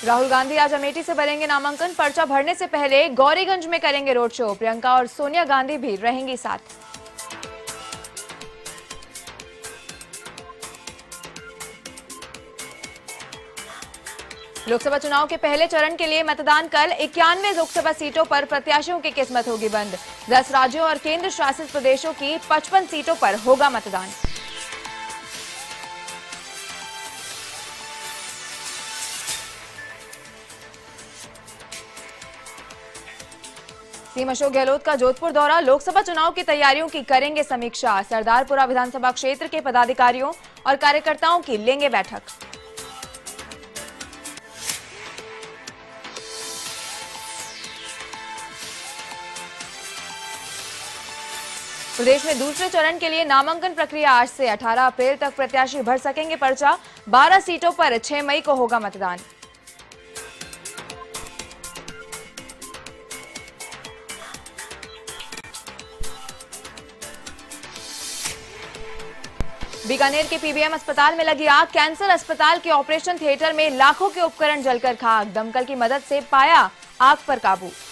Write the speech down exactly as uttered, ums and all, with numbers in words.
राहुल गांधी आज अमेठी से भरेंगे नामांकन। पर्चा भरने से पहले गौरीगंज में करेंगे रोड शो। प्रियंका और सोनिया गांधी भी रहेंगी साथ। लोकसभा चुनाव के पहले चरण के लिए मतदान कल। इक्यानवे लोकसभा सीटों पर प्रत्याशियों की किस्मत होगी बंद। दस राज्यों और केंद्र शासित प्रदेशों की पचपन सीटों पर होगा मतदान। सीएम अशोक गहलोत का जोधपुर दौरा। लोकसभा चुनाव की तैयारियों की करेंगे समीक्षा। सरदारपुरा विधानसभा क्षेत्र के पदाधिकारियों और कार्यकर्ताओं की लेंगे बैठक। प्रदेश में दूसरे चरण के लिए नामांकन प्रक्रिया आज से। अठारह अप्रैल तक प्रत्याशी भर सकेंगे पर्चा। बारह सीटों पर छह मई को होगा मतदान। बीकानेर के पीबीएम अस्पताल में लगी आग। कैंसर अस्पताल के ऑपरेशन थिएटर में लाखों के उपकरण जलकर खाक। दमकल की मदद से पाया आग पर काबू।